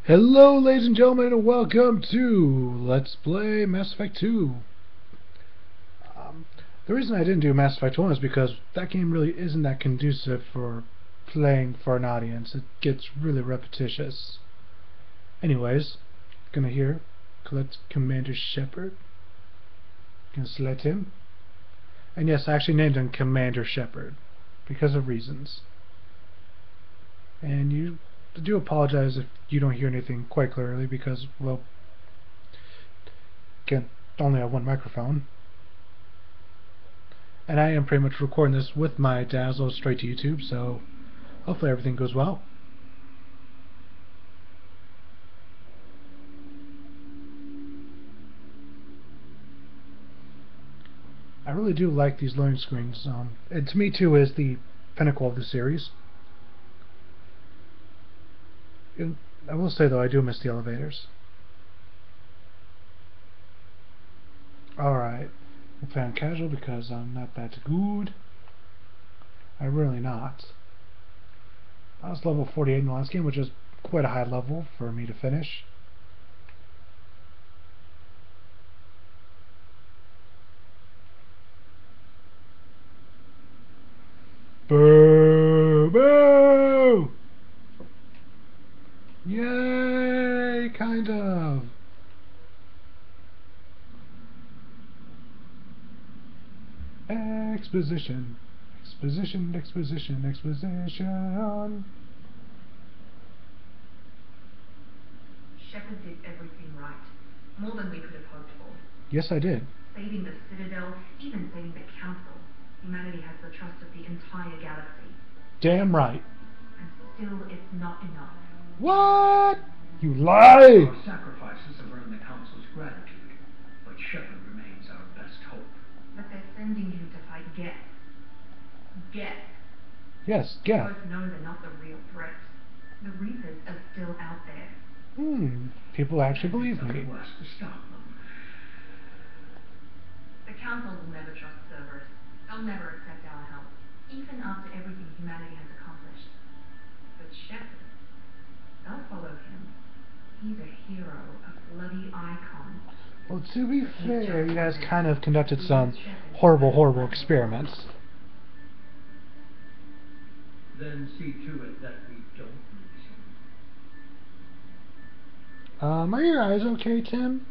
Hello, ladies and gentlemen, and welcome to Let's Play Mass Effect 2. The reason I didn't do Mass Effect 1 is because that game really isn't that conducive for playing for an audience. It gets really repetitious. Anyways, gonna here collect Commander Shepard. Gonna select him. And yes, I actually named him Commander Shepard because of reasons. And I do apologize if you don't hear anything quite clearly because, well, again, only have one microphone. And I am pretty much recording this with my Dazzle straight to YouTube, so hopefully everything goes well. I really do like these loading screens. And to me, too, is the pinnacle of the series. I will say, though, I do miss the elevators. Alright. I'm playing casual because I'm not that good. I'm really not. I was level 48 in the last game, which is quite a high level for me to finish. Boo! Boo! Yay! Kind of. Exposition. Exposition, exposition, exposition. Shepard did everything right. More than we could have hoped for. Yes, I did. Saving the Citadel, even saving the Council. Humanity has the trust of the entire galaxy. Damn right. And still it's not enough. What? You lie! Our sacrifices have earned the Council's gratitude, but Shepard remains our best hope. But they're sending him to fight Geth. Geth. Yes, We Geth. both know they're not the real threat. The Reapers are still out there. People actually believe me. It's up to us to stop them. The Council will never trust Cerberus. They'll never accept our help, even after everything humanity has accomplished. But Shepard, they'll follow him. He's a hero, a bloody icon. Well, to be fair, you guys kind of conducted some horrible experiments. Then see to it that we don't lose him. Are your eyes okay, Tim?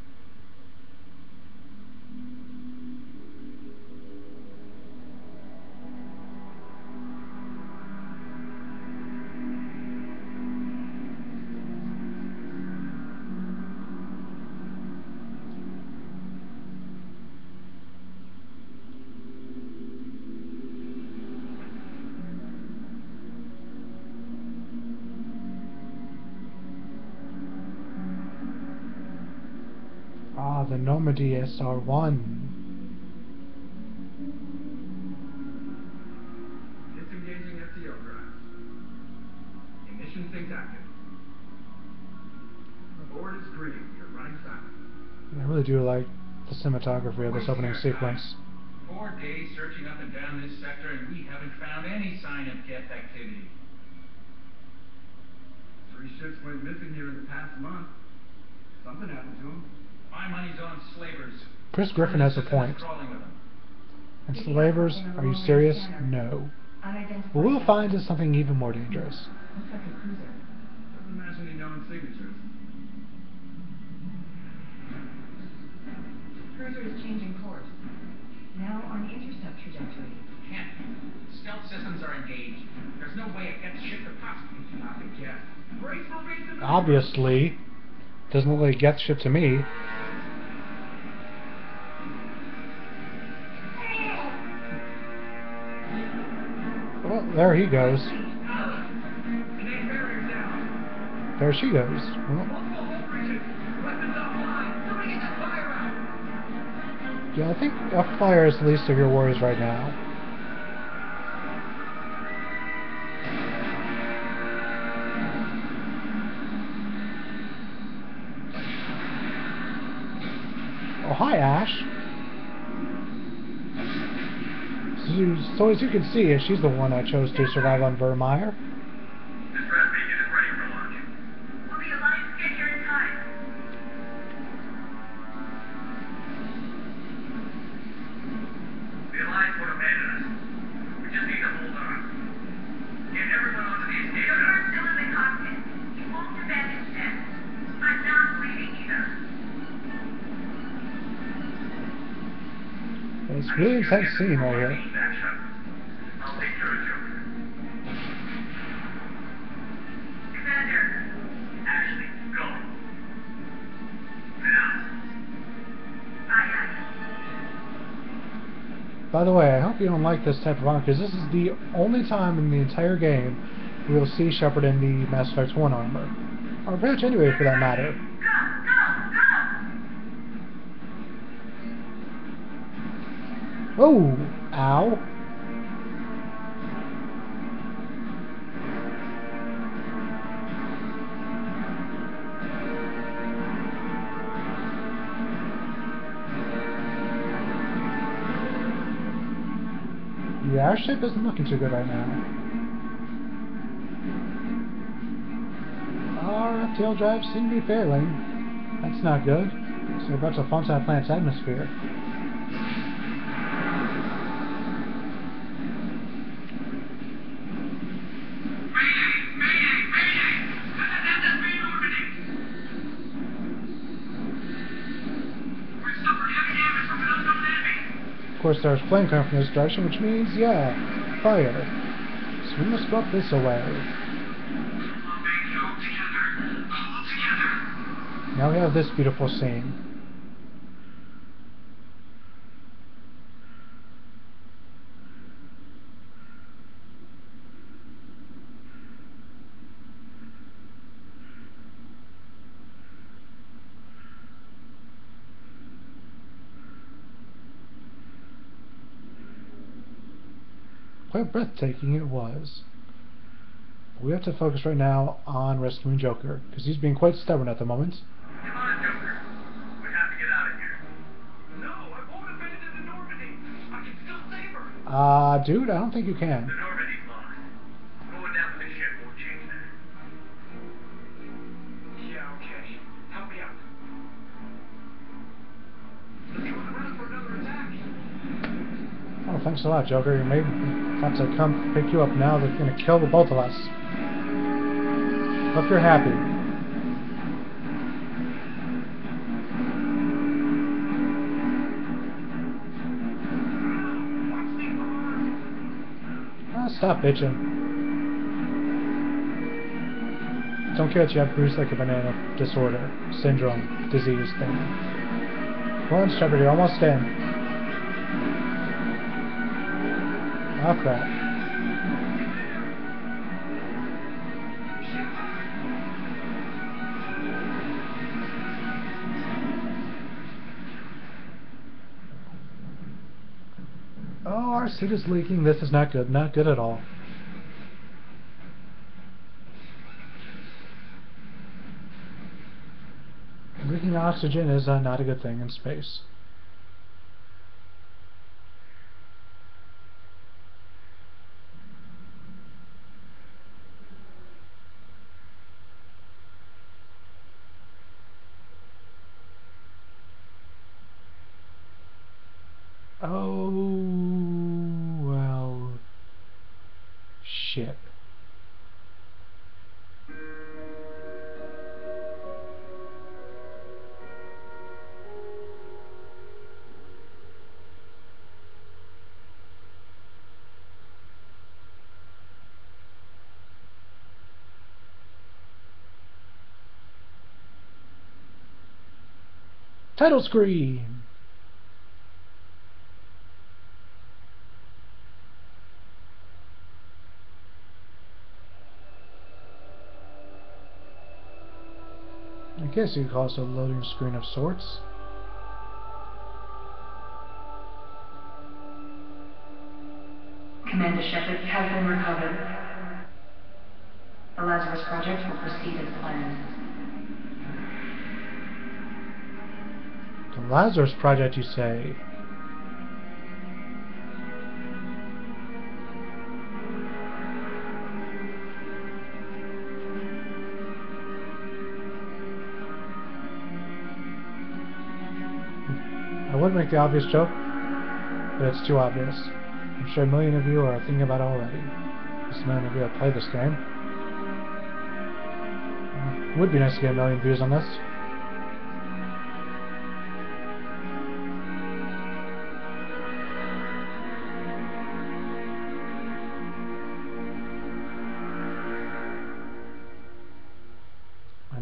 The Normandy SR-1. Disengaging FTO drive. Ignition sync active. The board is green. You're running silent. I really do like the cinematography of this opening sequence. 4 days searching up and down this sector, and we haven't found any sign of Geth activity. 3 ships went missing here in the past month. Something happened to them. My money's on slavers. Chris Griffin has a point. And slavers? Are you serious? No. What we'll find is something even more dangerous. Looks like a cruiser. Doesn't match any known signatures. Cruiser is changing course. Now on intercept trajectory. Can't. Stealth systems are engaged. There's no way a Geth ship could possibly Not the Geth. Brace for reason. Obviously. Doesn't look like a Geth ship to me. Well, there he goes. There she goes. Well, yeah, I think a fire is the least of your worries right now. Oh, hi, Ash. So as you can see, she's the one that chose to survive on Vermeer. This red beacon is ready for launch. Will the Alliance It's a really intense scene right here. I'll take care of Joker. Commander! Ashley, go. Now. Aye, aye. By the way, I hope you don't like this type of armor, because this is the only time in the entire game we will see Shepard in the Mass Effect 1 armor. Or pretty much anyway, for that matter. Oh! Ow! Yeah, our ship isn't looking too good right now. Our FTL drives seem to be failing. That's not good. So we're about to fall into that planet's atmosphere. Of course, there's flame coming from this direction, which means, yeah, fire. So we must rope this away. Now we have this beautiful scene. Quite breathtaking it was. We have to focus right now on rescuing Joker, because he's being quite stubborn at the moment. Come on, Joker. We have to get out of here. No, I won't abandon the Normandy. I can still save her. Dude, I don't think you can. The Normandy's lost. Going down to the ship won't change that. Yeah, okay. Help me out. Let's go around for another attack. Oh, thanks a lot, Joker. You made have to come pick you up now. They're gonna kill the both of us. Hope you're happy. Stop bitching. Don't care that you have bruised like a banana disorder, syndrome, disease thing. Come on, Shepard, you're almost in. Oh crap. Oh, our suit is leaking. This is not good. Not good at all. Leaking oxygen is not a good thing in space. Oh, well, shit. Title screen! I guess you could call this a loading screen of sorts. Commander Shepard has been recovered. The Lazarus Project will proceed as planned. The Lazarus Project, you say? I would make the obvious joke, but it's too obvious. I'm sure a million of you are thinking about it already. Just a million of you have played this game. It would be nice to get a million views on this.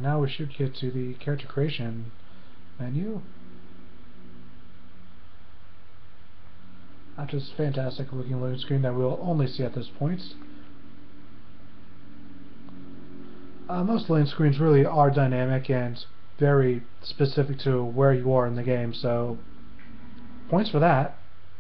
now we should get to the character creation menu. After this fantastic looking loading screen that we'll only see at this point. Most loading screens really are dynamic and very specific to where you are in the game, so points for that.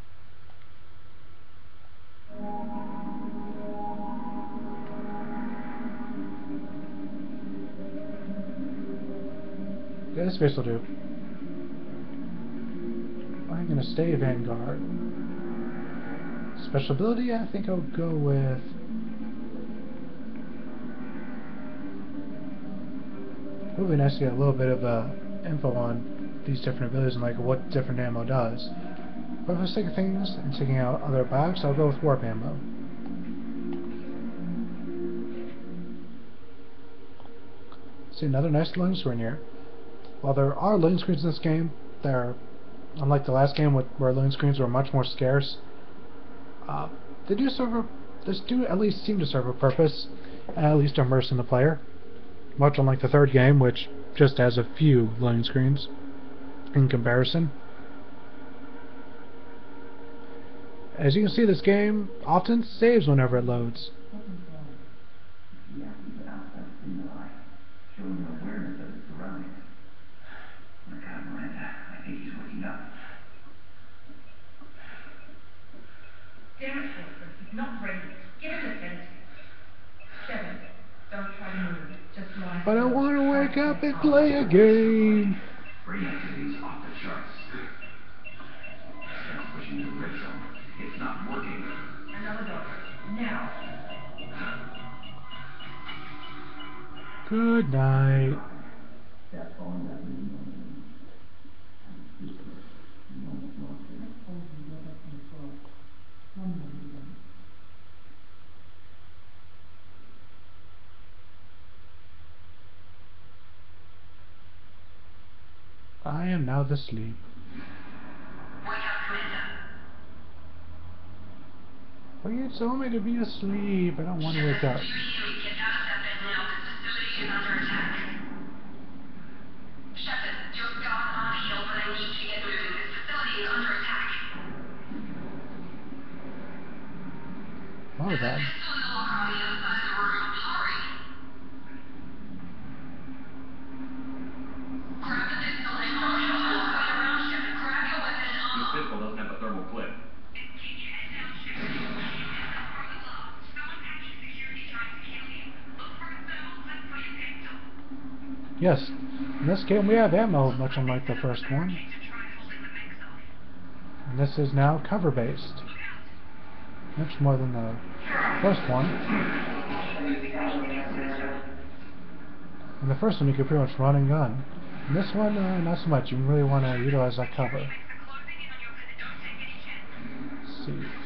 Yeah, this base will do. I'm gonna stay Vanguard. Special ability, I think I'll go with... It would be nice to get a little bit of info on these different abilities and like what different ammo does. But for the sake of things and taking out other bags, I'll go with warp ammo. See, another nice loading screen here. While there are loading screens in this game, they're unlike the last game where loading screens were much more scarce. They do at least seem to serve a purpose, and at least immersing the player. Much unlike the third game, which just has a few loading screens in comparison. As you can see, this game often saves whenever it loads. Damn it, Wilson. He's not ready. Give him the sense. 7. Don't try to move. Just lie. But I want to wake up and play a game. Brain activity's off the charts. Start pushing the red zone. It's not working. Another dog. Now. Good night. I am now the sleep. Wake up, Commander. Well, you told me to be asleep. I don't want to wake up. Get out of that bed now. This facility is under attack. Shepard, you've gone on a hill, but I need you to get moving. This facility is under attack. What was that? There's still a locker on the other side of the room. Hurry. Grab the pistol and launch it all the way around, Shepard. Grab your weapon and This armor. pistol doesn't have a thermal clip. Keep your head down, Shepard. From the glass. Someone patching security trying to kill you. Look for a thermal clip for your pistol. Yes. In this game we have ammo, much unlike the first one. To try holding the mix off. And this is now cover based. Much more than the first one. In the first one you could pretty much run and gun. In this one, not so much. You really want to utilize that cover. Closing in on your visit. Don't take any chances. Let's see.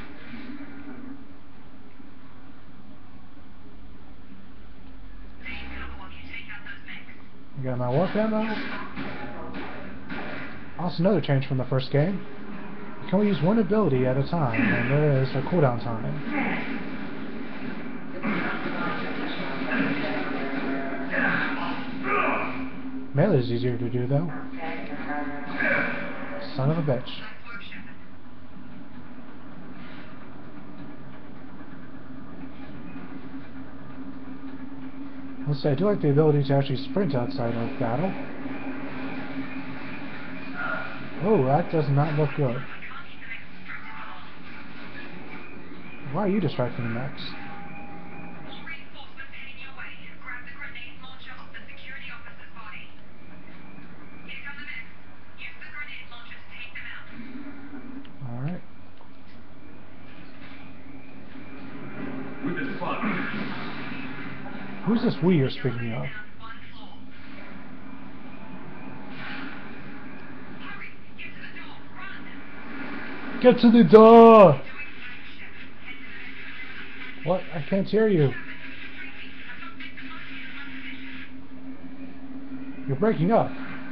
Dave's gonna help you take out those mechs. I got my warp ammo. Also, another change from the first game. You can only use one ability at a time, and there is a cooldown time. Melee is easier to do, though. Son of a bitch. Let's say I do like the ability to actually sprint outside of battle. Oh, that does not look good. Why are you distracting the mechs? More reinforcements heading your way. Grab the grenade launcher off the security officer's body. Here come the mechs. Use the grenade launcher to take them out. Alright. We've been spotted. Who's this we you're speaking of? Down one floor. Hurry, get to the door. Run. Get to the door! Doing flank, Shepard. Head to the next What? I can't hear you. You're breaking up.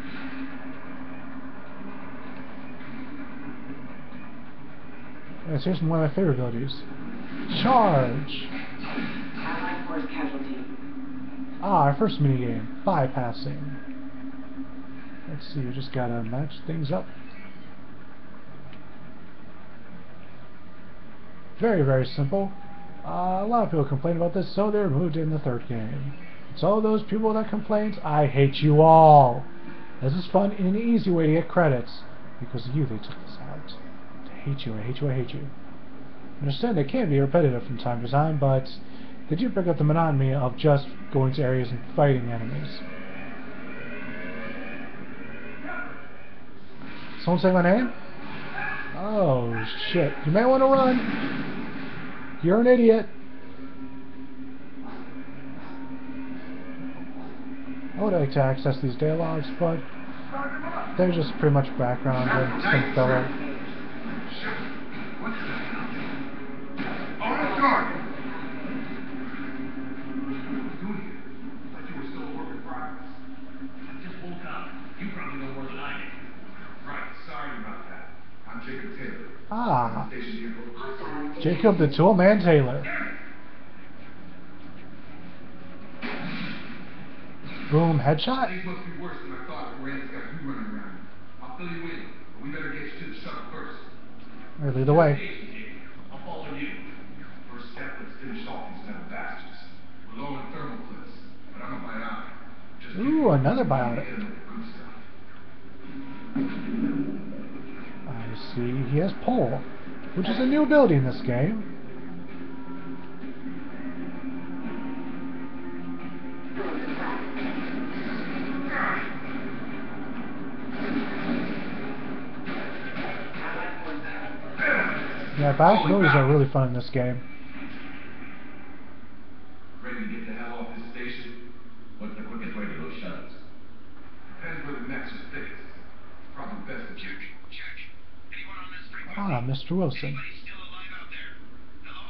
Yes, here's one of my favorite abilities. Charge! Allied force casualty. Ah, our first minigame, bypassing. Let's see, you just gotta match things up. Very, very simple. A lot of people complain about this, so they're moved in the third game. So those people that complain, I hate you all. This is fun and an easy way to get credits. Because of you, they took this out. I hate you, I hate you, I hate you. I understand they can be repetitive from time to time, but they do break up the monotony of just going to areas and fighting enemies. Someone say my name? Oh, shit. You may want to run. You're an idiot. I would like to access these dialogues, but they're just pretty much background and some filler. Ah, Jacob the Toolman Taylor. Boom, headshot. Things must be worse than I thought if Rand's got you running around. I'll fill you in, but we better get you to the shuttle first. All right, lead the way. I'll follow you. First step, let's finish off these metal bastards. We're low on thermal clips, but I'm a biotic. Just Ooh, another biotic. Good stuff. I see he has pole, which is a new ability in this game. Yeah, biotic abilities are really fun in this game. Ready to get the hell off this station? What's the quickest way to those shuttles? Depends where the nexus fits. Probably best to check. Check. Anyone on this frequency? Ah, Mr. Wilson. Anybody still alive out there? Hello?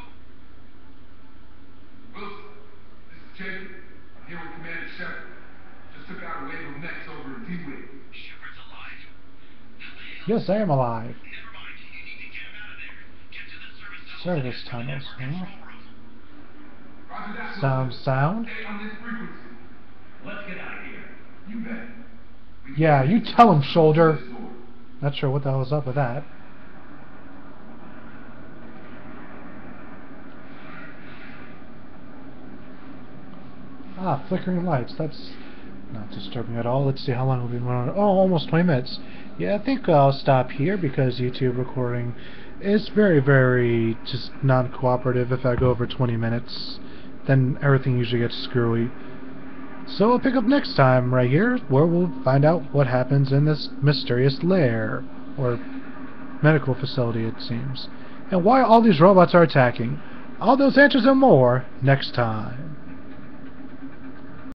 Wilson, this is Jacob. I'm here with Commander Shepard. Just took out a wave of mechs over in TWK. Shepard's alive? How the hell? Yes, I am alive. Never mind. You need to get him out of there. Get to the service Service tunnels, huh? control room. Roger that, Sound, Wilson. sound? Stay on this frequency. Let's get out of here. You bet. Yeah, you tell him, shoulder. This door. Not sure what the hell was up with that. Ah, flickering lights. That's not disturbing at all. Let's see how long we've been running. Oh, almost 20 minutes. Yeah, I think I'll stop here because YouTube recording is very, very just non-cooperative. If I go over 20 minutes, then everything usually gets screwy. So we'll pick up next time right here, where we'll find out what happens in this mysterious lair, or medical facility it seems, and why all these robots are attacking. All those answers and more next time.